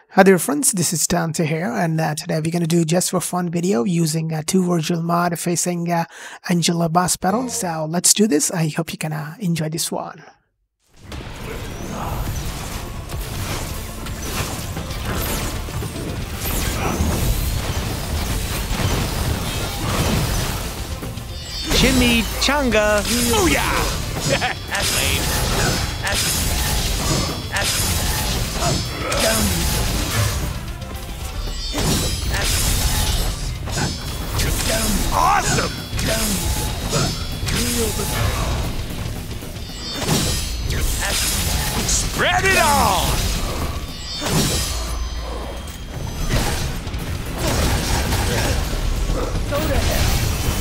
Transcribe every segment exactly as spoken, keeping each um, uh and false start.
Hi there friends, this is Dante here, and uh, today we're going to do just for fun video using uh, two Vergil mod facing uh, Angelo bass pedal. So let's do this. I hope you can uh, enjoy this one. Chimichanga. Oh yeah! That's lame. That's that's dumb. Awesome! Spread it on! Go to hell!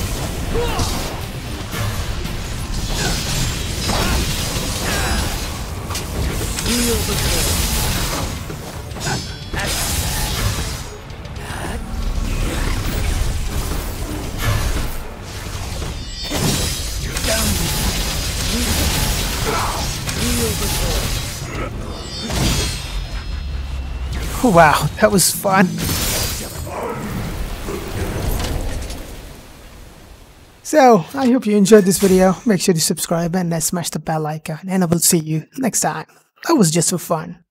Feel the cold. Wow, that was fun. So, I hope you enjoyed this video. Make sure to subscribe and uh, smash the bell icon, and I will see you next time. That was just for fun.